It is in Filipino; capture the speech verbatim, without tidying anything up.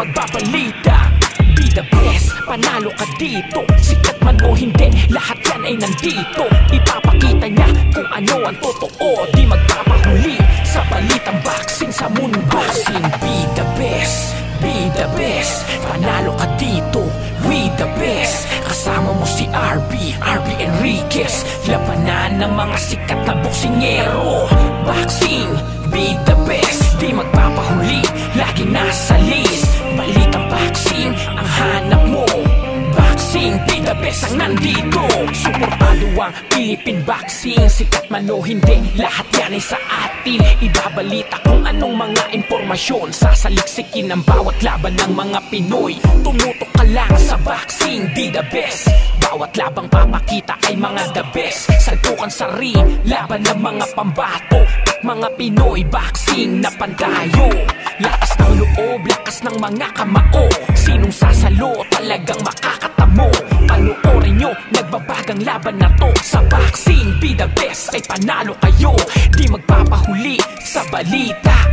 magbabalita. Be the best, panalo ka dito. Sikat man o hindi, lahat yan ay nandito. Ipapakita niya kung ano ang totoo. Di magpapahuli sa balitang boxing sa mundo. Boxing, be the best, be the best, panalo ka dito. We the best, kasama mo si R B, R B Enriquez. Labanan ng mga sikat na boksingero. Boxing, be the best, di magpapahuli, laging nasa list. Balitang boxing, ang hanap mo. Boxing, be the best ang nandito. Suportado ang Philippine boxing. Sikat man o hindi, lahat yan ay sa atin. Ibabalita kung anong mga impormasyon. Sasaliksikin ang bawat laban ng mga Pinoy. Tumutok ka lang sa boxing, be the best. Bawat labang papakita ay mga the best. Salpukan sa ring, laban ng mga pambato at mga Pinoy. Boxing na pandayo, lakas ng loob, lakas ng mga kamao. Sinong sasalo talagang makakatamo. Panoorin nyo, nagbabagang laban na to. Sa boxing, be the best, ay panalo kayo. Di magpapahuli sa balita.